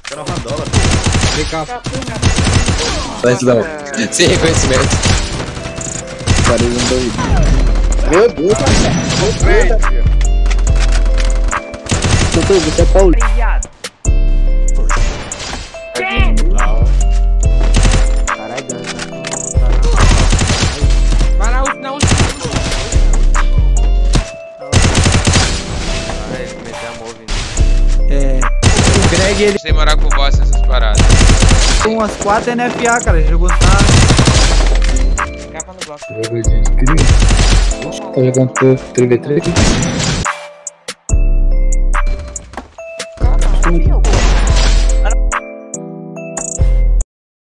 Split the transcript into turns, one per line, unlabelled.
Era uma randola.
Vem cá.
Mas não. Sem reconhecimento.
Parei um doido. Meu Deus, cara. Doutor, você é Paulo. Caralho,
Vai na última,
Ele meteu a move.
O Greg, ele
Sem morar com bosta essas paradas.
tem umas 4 NFA, cara. Ele jogou na...
Capa no bloco.
jogadinho de crime. Tá jogando por 3v3?